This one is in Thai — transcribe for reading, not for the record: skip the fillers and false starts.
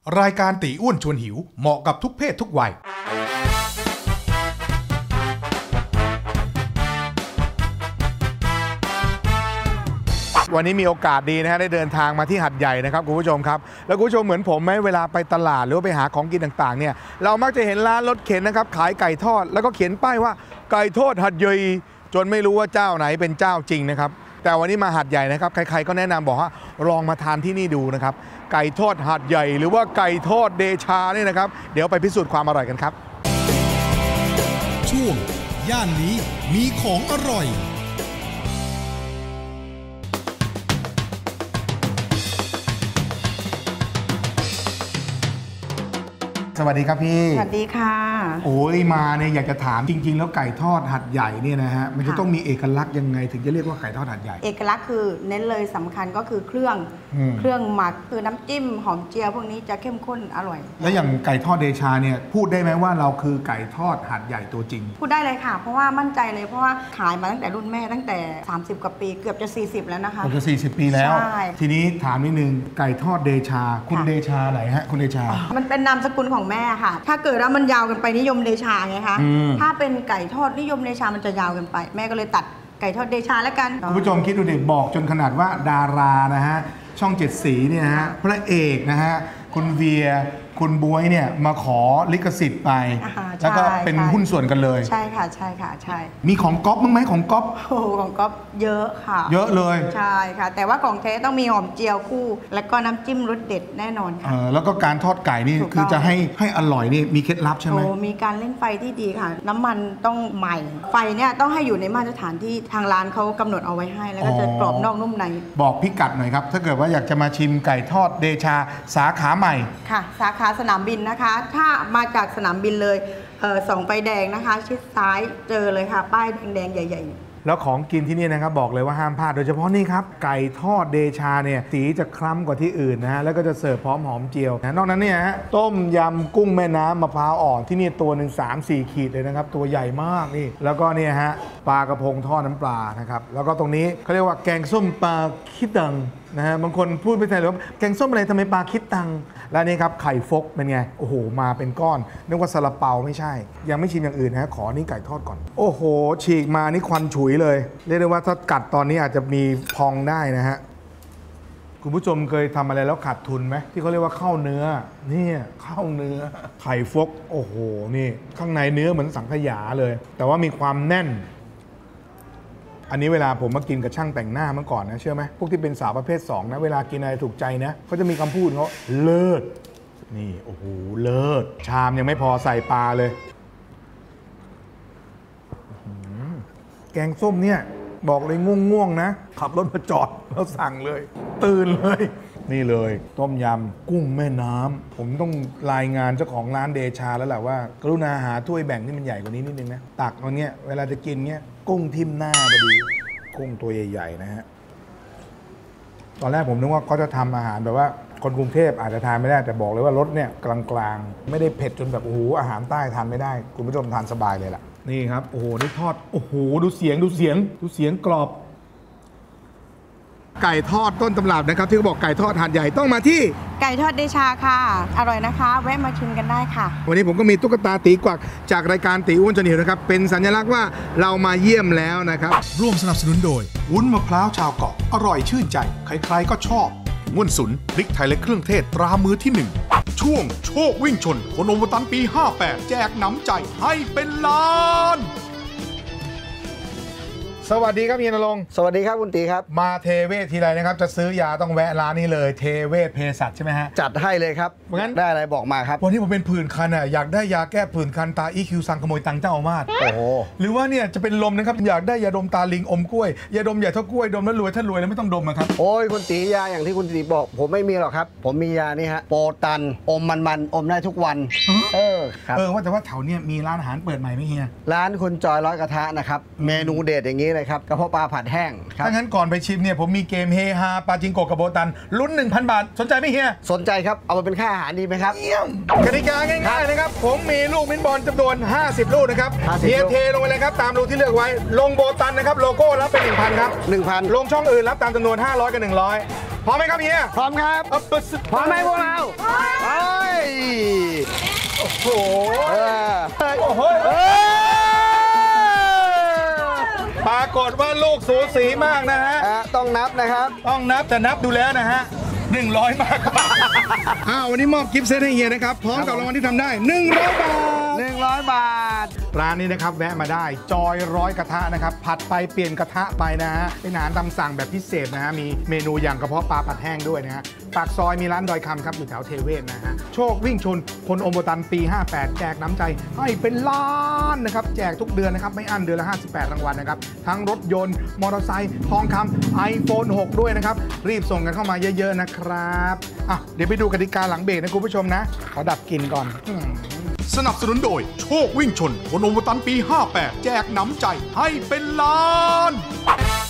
รายการตีอ้วนชวนหิวเหมาะกับทุกเพศทุกวัยวันนี้มีโอกาสดีนะฮะได้เดินทางมาที่หัดใหญ่นะครับคุณผู้ชมครับแล้วคุณผู้ชมเหมือนผมไหมเวลาไปตลาดหรือว่าไปหาของกินต่างๆเนี่ยเรามักจะเห็นร้านรถเข็นนะครับขายไก่ทอดแล้วก็เขียนป้ายว่าไก่ทอดหัดใหญ่จนไม่รู้ว่าเจ้าไหนเป็นเจ้าจริงนะครับแต่วันนี้มาหัดใหญ่นะครับใครๆก็แนะนำบอกว่าลองมาทานที่นี่ดูนะครับไก่ทอดหัดใหญ่หรือว่าไก่ทอดเดชาเนี่ยนะครับเดี๋ยวไปพิสูจน์ความอร่อยกันครับช่วงย่านนี้มีของอร่อยสวัสดีครับพี่สวัสดีค่ะโอ้ยมาเนี่ยอยากจะถามจริงๆแล้วไก่ทอดหัดใหญ่เนี่ยนะฮะมันจะต้องมีเอกลักษณ์ยังไงถึงจะเรียกว่าไก่ทอดหัดใหญ่เอกลักษณ์คือเน้นเลยสำคัญก็คือเครื่องหมักคือน้ำจิ้มหอมเจียวพวกนี้จะเข้มข้นอร่อยแล้วอย่างไก่ทอดเดชาเนี่ยพูดได้ไหมว่าเราคือไก่ทอดหัดใหญ่ตัวจริงพูดได้เลยค่ะเพราะว่ามั่นใจเลยเพราะว่าขายมาตั้งแต่รุ่นแม่ตั้งแต่30กว่าปีเกือบจะ40แล้วนะคะเกือบจะ40ปีแล้วทีนี้ถามนิดนึงไก่ทอดเดชาคุณเดชาไหนฮะคุณเดชามันเป็นนามสกุลของแม่ค่ะถ้าเกิดว่ามันยาวกันไปนิยมเดชาไงคะถ้าเป็นไก่ทอดนิยมเดชามันจะยาวกันไปแม่ก็เลยตัดไก่ทอดเดชาแล้วกันคุณผู้ชมคิดดูเด็กบอกจนขนาดว่าดารานะฮะช่องเจ็ดสีเนี่ยฮะพระเอกนะฮะคุณเวียคุณบ๊วยเนี่ยมาขอลิขสิทธิ์ไปแล้วก็เป็นหุ้นส่วนกันเลยใช่ค่ะใช่ค่ะใช่มีของก๊อฟมั้งไหมของก๊อฟโอ้ของก๊อฟเยอะค่ะเยอะเลยใช่ค่ะแต่ว่าของแท้ต้องมีหอมเจียวคู่แล้วก็น้ำจิ้มรสเด็ดแน่นอนค่ะแล้วก็การทอดไก่นี่คือจะให้อร่อยนี่มีเคล็ดลับใช่ไหมโอ้มีการเล่นไฟที่ดีค่ะน้ำมันต้องใหม่ไฟเนี่ยต้องให้อยู่ในมาตรฐานที่ทางร้านเขากำหนดเอาไว้ให้แล้วก็จะกรอบนอกนุ่มในบอกพิกัดหน่อยครับถ้าเกิดว่าอยากจะมาชิมไก่ทอดเดชาสาขาใหม่ค่ะสาขาสนามบินนะคะถ้ามาจากสนามบินเลยส่องไฟแดงนะคะชิดซ้ายเจอเลยค่ะป้ายแดงๆใหญ่ๆแล้วของกินที่นี่นะครับบอกเลยว่าห้ามพลาดโดยเฉพาะนี่ครับไก่ทอดเดชาเนี่ยสีจะคล้ำกว่าที่อื่นนะฮะแล้วก็จะเสิร์ฟพร้อมหอมเจียวนะนอกนั้นเนี่ยฮะต้มยำกุ้งแม่น้ำมะพร้าวอ่อนที่นี่ตัวหนึ่ง3-4 ขีดเลยนะครับตัวใหญ่มากนี่แล้วก็เนี่ยฮะปลากระพงทอดน้ำปลานะครับแล้วก็ตรงนี้เขาเรียกว่าแกงส้มปลาคิดตังนะฮะบางคนพูดไม่ใช่หรอกแกงส้มอะไรทำไมปลาคิดตังแล้วนี่ครับไข่ฟกเป็นไงโอ้โหมาเป็นก้อนนึกว่าซาลาเปาไม่ใช่ยังไม่ชิมอย่างอื่นนะฮะขอนี่ไก่ทอดก่อนโอ้โหฉีกมานี่ควันฉุยเลยเรียกได้ว่าถ้ากัดตอนนี้อาจจะมีพองได้นะฮะคุณผู้ชมเคยทำอะไรแล้วขาดทุนไหมที่เขาเรียกว่าข้าวเนื้อนี่ข้าวเนื้อไข่ฟกโอ้โหนี่ข้างในเนื้อเหมือนสังขยาเลยแต่ว่ามีความแน่นอันนี้เวลาผมมากินกับช่างแต่งหน้าเมื่อก่อนนะเชื่อไหมพวกที่เป็นสาวประเภท2นะเวลากินอะไรถูกใจนะเขาจะมีคำพูดเขาเลิศนี่โอ้โหเลิศชามยังไม่พอใส่ปลาเลยแกงส้มเนี่ยบอกเลยง่วงๆนะขับรถมาจอดแล้วสั่งเลยตื่นเลยนี่เลยต้มยำกุ้งแม่น้ำผมต้องรายงานเจ้าของร้านเดชาแล้วแหละว่ากรุณาหาถ้วยแบ่งที่มันใหญ่กว่านี้นิดนึงนะตักตรงเนี้ยเวลาจะกินเนี้ยกุ้งทิ่มหน้าพอดีกุ้งตัวใหญ่ๆนะฮะตอนแรกผมนึกว่าเขาจะทำอาหารแบบว่าคนกรุงเทพอาจจะทานไม่ได้แต่บอกเลยว่ารสเนี่ยกลางๆไม่ได้เผ็ดจนแบบโอ้โหอาหารใต้ทานไม่ได้คุณผู้ชมทานสบายเลยล่ะนี่ครับโอ้โหนี่ทอดโอ้โหดูเสียงกรอบไก่ทอดต้นตำรับนะครับที่เขาบอกไก่ทอดหาดใหญ่ต้องมาที่ไก่ทอดเดชาค่ะอร่อยนะคะแวะมาชิมกันได้ค่ะวันนี้ผมก็มีตุ๊กตาตีกวักจากรายการตีอ้วนจนหิวนะครับเป็นสัญลักษณ์ว่าเรามาเยี่ยมแล้วนะครับร่วมสนับสนุนโดยวุ้นมะพร้าวชาวเกาะอร่อยชื่นใจใครๆก็ชอบง่วนสุนพริกไทยและเครื่องเทศตรามือที่1ช่วงโชควิ่งชนโคโนโมตันปี58แจกหนำใจให้เป็นล้านสวัสดีครับเฮียณรงค์สวัสดีครับคุณตีครับมาเทเวศทีไรนะครับจะซื้อยาต้องแวะร้านนี้เลยเทเวศเภสัชใช่ไหมฮะจัดให้เลยครับงั้นได้อะไรบอกมาครับวันนี้ผมเป็นผื่นคันอ่ะอยากได้ยาแก้ผื่นคันตาอีคิวสั่งขโมยตังค์เจ้าอาวาสโอ้โหหรือว่าเนี่ยจะเป็นลมนะครับอยากได้ยาดมตาลิงอมกล้วยยาดมใหญ่เท่ากล้วยดมแล้วรวยถ้ารวยแล้วไม่ต้องดมนะครับโอ้ยคุณตียาอย่างที่คุณตีบอกผมไม่มีหรอกครับผมมียานี่ฮะโปรตันอมมันอมได้ทุกวันครับว่าแต่ว่าแถวเนี้ยมีร้านอาหารเปิดใหม่ไหมเฮียร้านคุณจอยร้อยกระทะนะครับเมนูเด็ดอย่างนี้เลยครับกระเพาะปลาผัดแห้งถ้างั้นก่อนไปชิมเนี่ยผมมีเกมเฮฮาปาจิงโกะกับโบตันลุ้น 1,000 บาทสนใจไหมเฮียสนใจครับเอาไปเป็นค่าอาหารดีไหมครับเยี่ยมกติกาง่ายๆนะครับผมมีลูกมิ้นบอลจำนวน50ลูกนะครับเฮียเทลงไปเลยครับตามรูที่เลือกไว้ลงโบตันนะครับโลโก้รับเป็น 1,000 ครับ 1,000 ลงช่องอื่นรับตามจำนวน500กับ100พร้อมไหมครับเฮียพร้อมครับพร้อมไหมพวกเราโอ้โห โอ้โหปรากฏว่าลูกสูสีมากนะฮะต้องนับนะครับต้องนับแต่นับดูแล้วนะฮะ 100 มากกว่าวันนี้มอบกิฟต์เซตให้เฮียนะครับ พร้อมกับรางวัลที่ทำได้ 100 บาท 100 บาทร้านนี้นะครับแวะมาได้จอยร้อยกระทะนะครับผัดไปเปลี่ยนกระทะไปนะฮะเป็นอาหารตามสั่งแบบพิเศษนะฮะมีเมนูอย่างกระเพาะปลาผัดแห้งด้วยนะฮะปากซอยมีร้านดอยคำครับอยู่แถวเทเวศนะฮะโชควิ่งชนพลอมโบตันปี 58 แจกน้ำใจให้เป็นล้านนะครับแจกทุกเดือนนะครับไม่อั้นเดือนละ 58 รางวัลนะครับทั้งรถยนต์มอเตอร์ไซค์ทองคำ iPhone 6 ด้วยนะครับรีบส่งกันเข้ามาเยอะๆนะครับเดี๋ยวไปดูกติกาหลังเบรกนะคุณผู้ชมนะขอดับกลิ่นก่อนสนับสนุนโดยโชควิ่งชนพลอมตันปี 58 แจกหนำใจให้เป็นล้าน